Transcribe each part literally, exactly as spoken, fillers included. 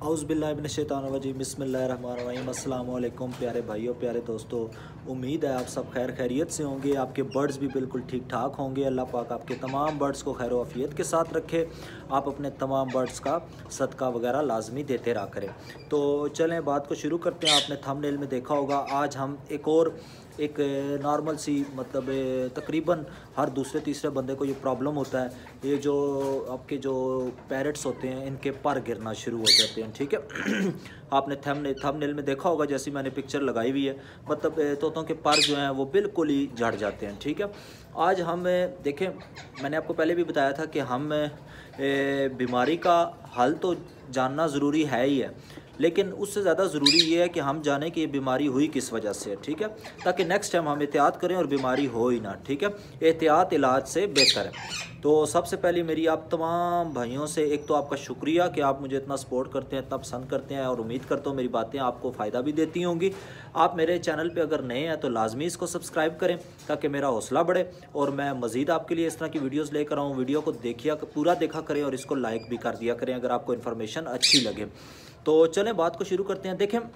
औज़ुबिल्लाहिमिनश्शैतानिर्रजीम बिस्मिल्लाहिर्रहमानिर्रहीम। अस्सलाम वालेकुम प्यारे भाइयों, प्यारे दोस्तों, उम्मीद है आप सब खैर खैरियत से होंगे। आपके बर्ड्स भी बिल्कुल ठीक ठाक होंगे। अल्लाह पाक आपके तमाम बर्ड्स को खैर आफियत के साथ रखे। आप अपने तमाम बर्ड्स का सदका वगैरह लाजमी देते रहा करें। तो चलें बात को शुरू करते हैं। आपने थंबनेल में देखा होगा, आज हम एक और एक नॉर्मल सी मतलब तकरीबन हर दूसरे तीसरे बंदे को ये प्रॉब्लम होता है, ये जो आपके जो पैरट्स होते हैं इनके पर गिरना शुरू हो जाते हैं। ठीक है आपने थंबनेल थंबनेल में देखा होगा, जैसी मैंने पिक्चर लगाई हुई है, मतलब तोतों के पर जो हैं वो बिल्कुल ही झड़ जाते हैं। ठीक है, आज हम देखें, मैंने आपको पहले भी बताया था कि हम बीमारी का हल तो जानना ज़रूरी है ही है, लेकिन उससे ज़्यादा ज़रूरी ये है कि हम जानें कि ये बीमारी हुई किस वजह से है। ठीक है, ताकि नेक्स्ट टाइम हम एहतियात करें और बीमारी हो ही ना। ठीक है, एहतियात इलाज से बेहतर है। तो सबसे पहले मेरी आप तमाम भाइयों से एक तो आपका शुक्रिया कि आप मुझे इतना सपोर्ट करते हैं, इतना पसंद करते हैं, और उम्मीद करता हूँ मेरी बातें आपको फ़ायदा भी देती होंगी। आप मेरे चैनल पे अगर नए हैं तो लाजमी इसको सब्सक्राइब करें ताकि मेरा हौसला बढ़े और मैं मज़ीद आपके लिए इस तरह की वीडियोज़ लेकर आऊँ। वीडियो को देखिए, पूरा देखा करें और इसको लाइक भी कर दिया करें अगर आपको इन्फॉर्मेशन अच्छी लगे। तो चलें बात को शुरू करते हैं। देखें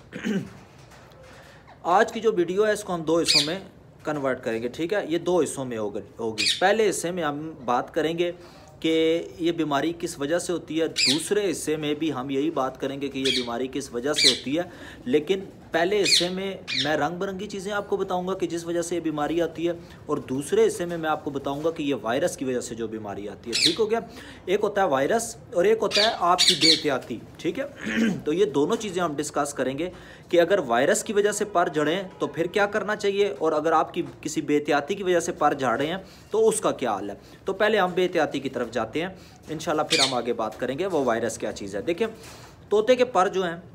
आज की जो वीडियो है इसको हम दो हिस्सों में कन्वर्ट करेंगे। ठीक है, ये दो हिस्सों में होगी होगी पहले हिस्से में हम बात करेंगे कि ये बीमारी किस वजह से होती है। दूसरे हिस्से में भी हम यही बात करेंगे कि ये बीमारी किस वजह से होती है, लेकिन पहले हिस्से में मैं रंग बिरंगी चीज़ें आपको बताऊंगा कि जिस वजह से ये बीमारी आती है, और दूसरे हिस्से में मैं आपको बताऊंगा कि ये वायरस की वजह से जो बीमारी आती है। ठीक हो गया, एक होता है वायरस और एक होता है आपकी बेहतियाती। ठीक है तो ये दोनों चीज़ें हम डिस्कस करेंगे कि अगर वायरस की वजह से पर झड़ें तो फिर क्या करना चाहिए, और अगर आपकी किसी बेहतियाती की वजह से पर झाड़े हैं तो उसका क्या हाल है। तो पहले हम बेहतियाती की तरफ जाते हैं, इंशाल्लाह फिर हम आगे बात करेंगे वो वायरस क्या चीज़ है। देखिए, तोते के पर जो हैं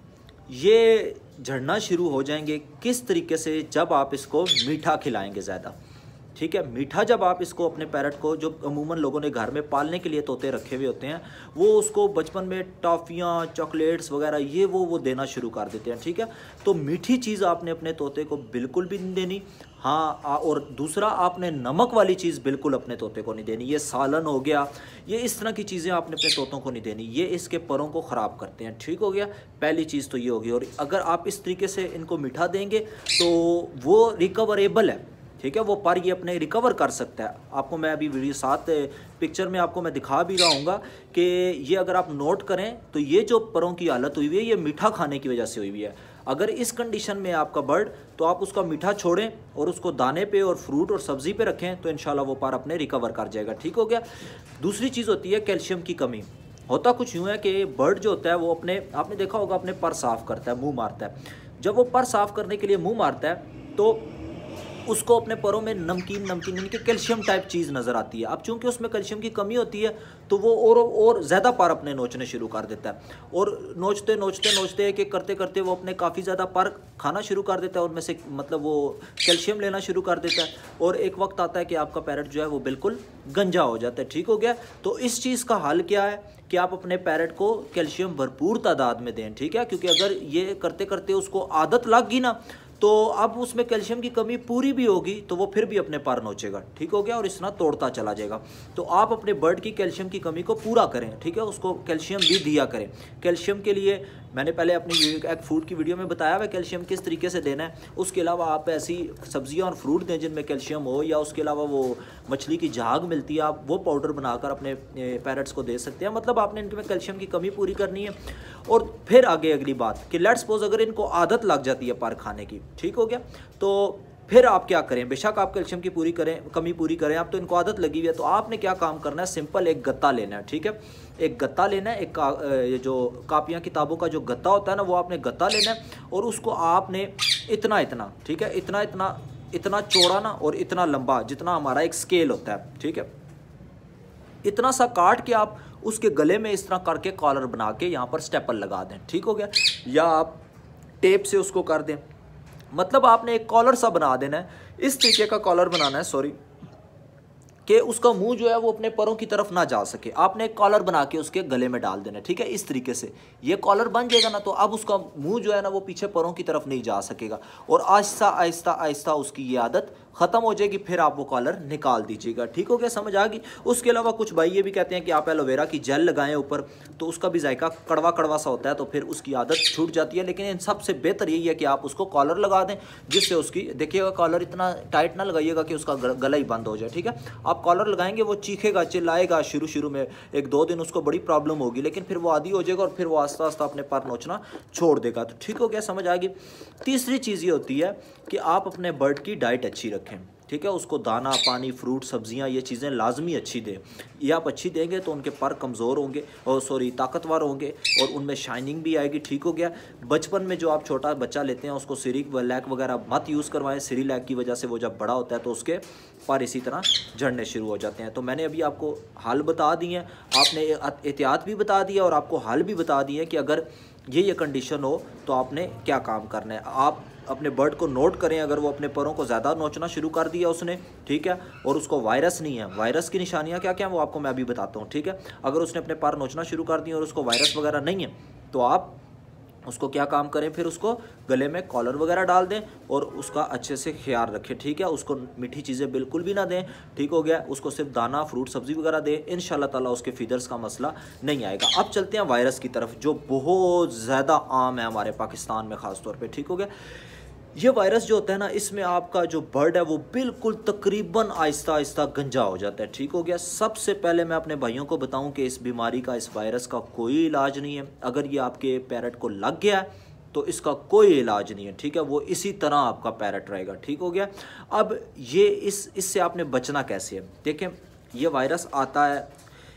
ये झड़ना शुरू हो जाएंगे किस तरीके से, जब आप इसको मीठा खिलाएंगे ज़्यादा। ठीक है, मीठा जब आप इसको अपने पैरट को, जो अमूमन लोगों ने घर में पालने के लिए तोते रखे हुए होते हैं, वो उसको बचपन में टॉफ़ियाँ, चॉकलेट्स वगैरह ये वो वो देना शुरू कर देते हैं। ठीक है, तो मीठी चीज़ आपने अपने तोते को बिल्कुल भी नहीं देनी। हाँ, और दूसरा आपने नमक वाली चीज़ बिल्कुल अपने तोते को नहीं देनी। ये सालन हो गया, ये इस तरह की चीज़ें आपने अपने तोतों को नहीं देनी, ये इसके परों को ख़राब करते हैं। ठीक हो गया, पहली चीज़ तो ये होगी। और अगर आप इस तरीके से इनको मीठा देंगे तो वो रिकवरेबल है। ठीक है, वो पर ये अपने रिकवर कर सकता है। आपको मैं अभी वीडियो साथ पिक्चर में आपको मैं दिखा भी रहा हूँगा कि ये अगर आप नोट करें तो ये जो परों की हालत हुई हुई है ये मीठा खाने की वजह से हुई हुई है। अगर इस कंडीशन में आपका बर्ड, तो आप उसका मीठा छोड़ें और उसको दाने पे और फ्रूट और सब्ज़ी पे रखें तो इंशाल्लाह वो पर अपने रिकवर कर जाएगा। ठीक हो गया। दूसरी चीज़ होती है कैल्शियम की कमी। होता कुछ यूँ है कि बर्ड जो होता है वो अपने, आपने देखा होगा, अपने पर साफ़ करता है, मुँह मारता है। जब वो पर साफ़ करने के लिए मुँह मारता है तो उसको अपने परों में नमकीन नमकीन इनके कैल्शियम टाइप चीज़ नज़र आती है। अब चूंकि उसमें कैल्शियम की कमी होती है तो वो और और ज़्यादा पर अपने नोचने शुरू कर देता है, और नोचते नोचते नोचते एक एक करते करते वो अपने काफ़ी ज़्यादा पर खाना शुरू कर देता है, उनमें से मतलब वो कैल्शियम लेना शुरू कर देता है, और एक वक्त आता है कि आपका पैरट जो है वो बिल्कुल गंजा हो जाता है। ठीक हो गया, तो इस चीज़ का हल क्या है कि आप अपने पैरट को कैल्शियम भरपूर तादाद में दें। ठीक है, क्योंकि अगर ये करते करते उसको आदत लग गई ना तो अब उसमें कैल्शियम की कमी पूरी भी होगी तो वो फिर भी अपने पर नोचेगा। ठीक हो गया, और इस तरह तोड़ता चला जाएगा। तो आप अपने बर्ड की कैल्शियम की कमी को पूरा करें। ठीक है, उसको कैल्शियम भी दिया करें। कैल्शियम के लिए मैंने पहले अपनी एक फूड की वीडियो में बताया हुआ कैल्शियम किस तरीके से देना है। उसके अलावा आप ऐसी सब्जियां और फ्रूट दें जिनमें कैल्शियम हो, या उसके अलावा वो मछली की झाग मिलती है, आप वो पाउडर बनाकर अपने पैरट्स को दे सकते हैं। मतलब आपने इनमें कैल्शियम की कमी पूरी करनी है। और फिर आगे अगली बात कि लेट्स सपोज अगर इनको आदत लग जाती है पर खाने की, ठीक हो गया, तो फिर आप क्या करें। बेशक आप कैल्शियम की पूरी करें, कमी पूरी करें, आप तो इनको आदत लगी हुई है, तो आपने क्या काम करना है, सिंपल एक गत्ता लेना है। ठीक है, एक गत्ता लेना है, एक का, ये जो कापियाँ किताबों का जो गत्ता होता है ना, वो आपने गत्ता लेना है, और उसको आपने इतना इतना, ठीक है, इतना इतना इतना चौड़ा ना और इतना लंबा, जितना हमारा एक स्केल होता है, ठीक है, इतना सा काट के आप उसके गले में इस तरह करके कॉलर बना के यहाँ पर स्टेपल लगा दें। ठीक हो गया, या आप टेप से उसको कर दें। मतलब आपने एक कॉलर सा बना देना है, इस तरीके का कॉलर बनाना है, सॉरी, कि उसका मुंह जो है वो अपने परों की तरफ ना जा सके। आपने एक कॉलर बना के उसके गले में डाल देना है। ठीक है, इस तरीके से ये कॉलर बन जाएगा ना, तो अब उसका मुंह जो है ना वो पीछे परों की तरफ नहीं जा सकेगा, और आहिस्ता आहिस्ता आहिस्ता उसकी ये आदत ख़त्म हो जाएगी फिर आप वो कॉलर निकाल दीजिएगा। ठीक हो गया, समझ आ गई। उसके अलावा कुछ भाई ये भी कहते हैं कि आप एलोवेरा की जेल लगाएं ऊपर, तो उसका भी जायका कड़वा कड़वा सा होता है, तो फिर उसकी आदत छूट जाती है। लेकिन इन सबसे बेहतर यही है कि आप उसको कॉलर लगा दें, जिससे उसकी, देखिएगा कॉलर इतना टाइट ना लगाइएगा कि उसका गला ही बंद हो जाए। ठीक है, आप कॉलर लगाएंगे, वो चीखेगा, चिल्लाएगा, शुरू शुरू में एक दो दिन उसको बड़ी प्रॉब्लम होगी, लेकिन फिर वो आदी हो जाएगा और फिर वो आस्ता आस्ता अपने पर नोचना छोड़ देगा। तो ठीक हो गया, समझ आ गई। तीसरी चीज़ ये होती है कि आप अपने बर्ड की डाइट अच्छी रखें। ठीक है, उसको दाना पानी फ्रूट सब्जियां ये चीज़ें लाजमी अच्छी दें। ये आप अच्छी देंगे तो उनके पर कमज़ोर होंगे और सॉरी ताकतवर होंगे और उनमें शाइनिंग भी आएगी। ठीक हो गया। बचपन में जो आप छोटा बच्चा लेते हैं उसको सिरिक लैक वगैरह मत यूज़ करवाएं। सिरी लैक की वजह से वो जब बड़ा होता है तो उसके पर इसी तरह झड़ने शुरू हो जाते हैं। तो मैंने अभी आपको हल बता दिए हैं, आपने एहतियात भी बता दिया और आपको हल भी बता दिए कि अगर ये ये कंडीशन हो तो आपने क्या काम करना है। आप अपने बर्ड को नोट करें, अगर वो अपने परों को ज़्यादा नोचना शुरू कर दिया उसने, ठीक है, और उसको वायरस नहीं है, वायरस की निशानियां क्या क्या हैं वो आपको मैं अभी बताता हूँ। ठीक है, अगर उसने अपने पर नोचना शुरू कर दिए और उसको वायरस वगैरह नहीं है तो आप उसको क्या काम करें, फिर उसको गले में कॉलर वगैरह डाल दें और उसका अच्छे से ख्याल रखें। ठीक है, उसको मीठी चीज़ें बिल्कुल भी ना दें। ठीक हो गया, उसको सिर्फ दाना फ्रूट सब्जी वगैरह दें, इंशाल्लाह ताला उसके फीदर्स का मसला नहीं आएगा। अब चलते हैं वायरस की तरफ, जो बहुत ज़्यादा आम है हमारे पाकिस्तान में ख़ास तौर पर। ठीक हो गया, ये वायरस जो होता है ना, इसमें आपका जो बर्ड है वो बिल्कुल तकरीबन आहिस्ता आहिस्ता गंजा हो जाता है। ठीक हो गया। सबसे पहले मैं अपने भाइयों को बताऊं कि इस बीमारी का, इस वायरस का कोई इलाज नहीं है। अगर ये आपके पैरट को लग गया है तो इसका कोई इलाज नहीं है। ठीक है, वो इसी तरह आपका पैरट रहेगा। ठीक हो गया। अब ये इस इससे आपने बचना कैसे है, देखें, ये वायरस आता है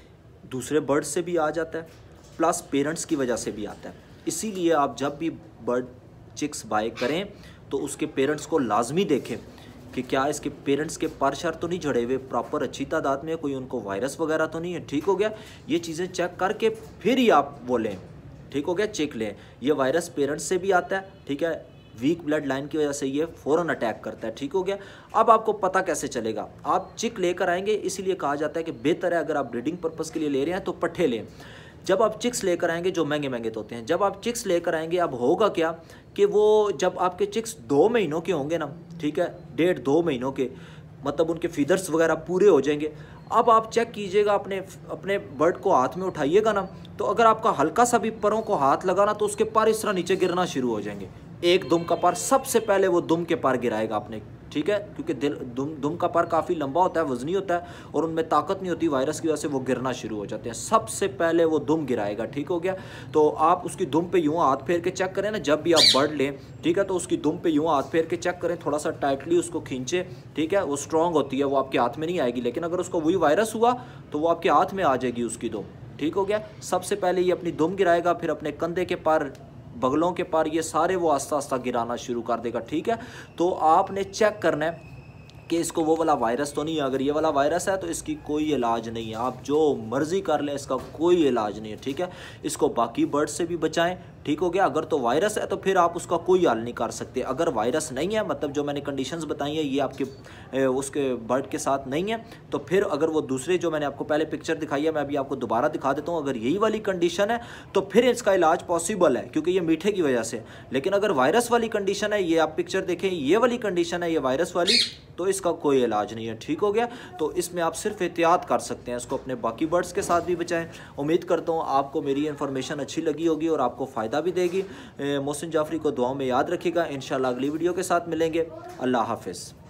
दूसरे बर्ड से भी आ जाता है, प्लस पेरेंट्स की वजह से भी आता है। इसीलिए आप जब भी बर्ड चिक्स बाय करें तो उसके पेरेंट्स को लाजमी देखें कि क्या इसके पेरेंट्स के पर शर तो नहीं झड़े हुए, प्रॉपर अच्छी तादाद में, कोई उनको वायरस वगैरह तो नहीं है। ठीक हो गया, ये चीज़ें चेक करके फिर ही आप वो लें। ठीक हो गया, चेक लें। ये वायरस पेरेंट्स से भी आता है। ठीक है, वीक ब्लड लाइन की वजह से ये फ़ौरन अटैक करता है। ठीक हो गया। अब आपको पता कैसे चलेगा, आप चिक लेकर आएंगे, इसीलिए कहा जाता है कि बेहतर है अगर आप ब्रीडिंग पर्पज़ के लिए ले रहे हैं तो पट्ठे लें। जब आप चिक्स लेकर आएंगे, जो महंगे महंगे तो होते हैं, जब आप चिक्स लेकर आएंगे, अब होगा क्या कि वो जब आपके चिक्स दो महीनों के होंगे ना, ठीक है, डेढ़ दो महीनों के, मतलब उनके फीदर्स वगैरह पूरे हो जाएंगे। अब आप चेक कीजिएगा, अपने अपने बर्ड को हाथ में उठाइएगा ना, तो अगर आपका हल्का सा भी परों को हाथ लगाना तो उसके पर इस तरह नीचे गिरना शुरू हो जाएंगे। एक दुम का पर सबसे पहले वो दुम के पर गिराएगा अपने। ठीक है, क्योंकि दिल दुम दुम का पर काफ़ी लंबा होता है, वजनी होता है और उनमें ताकत नहीं होती, वायरस की वजह से वो गिरना शुरू हो जाते हैं। सबसे पहले वो दुम गिराएगा। ठीक हो गया। तो आप उसकी दुम पे यूँ हाथ फेर के चेक करें ना, जब भी आप बर्ड लें, ठीक है, तो उसकी दुम पे यूँ हाथ फेर के चेक करें, थोड़ा सा टाइटली उसको खींचे। ठीक है, वो स्ट्रॉन्ग होती है, वो आपके हाथ में नहीं आएगी, लेकिन अगर उसको वही वायरस हुआ तो वो आपके हाथ में आ जाएगी उसकी दुम। ठीक हो गया। सबसे पहले ये अपनी दुम गिराएगा, फिर अपने कंधे के पर, बगलों के पर, ये सारे वो आस्ता आस्ता गिराना शुरू कर देगा। ठीक है, तो आपने चेक करना है कि इसको वो वाला वायरस तो नहीं है। अगर ये वाला वायरस है तो इसकी कोई इलाज नहीं है, आप जो मर्ज़ी कर लें, इसका कोई इलाज नहीं है। ठीक है, इसको बाकी बर्ड से भी बचाएं। ठीक हो गया। अगर तो वायरस है तो फिर आप उसका कोई हल नहीं कर सकते। अगर वायरस नहीं है, मतलब जो मैंने कंडीशंस बताई हैं ये आपके ए, उसके बर्ड के साथ नहीं है, तो फिर अगर वो दूसरे जो मैंने आपको पहले पिक्चर दिखाई है, मैं अभी आपको दोबारा दिखा देता हूँ, अगर यही वाली कंडीशन है तो फिर इसका इलाज पॉसिबल है, क्योंकि ये मीठे की वजह से। लेकिन अगर वायरस वाली कंडीशन है, ये आप पिक्चर देखें, ये वाली कंडीशन है, ये वायरस वाली, तो इसका कोई इलाज नहीं है। ठीक हो गया। तो इसमें आप सिर्फ एहतियात कर सकते हैं, इसको अपने बाकी बर्ड्स के साथ भी बचाएं। उम्मीद करता हूँ आपको मेरी इन्फॉर्मेशन अच्छी लगी होगी और आपको फ़ायदा भी देगी। मोहसिन जाफरी को दुआओं में याद रखिएगा। इंशाल्लाह अगली वीडियो के साथ मिलेंगे। अल्लाह हाफिज़।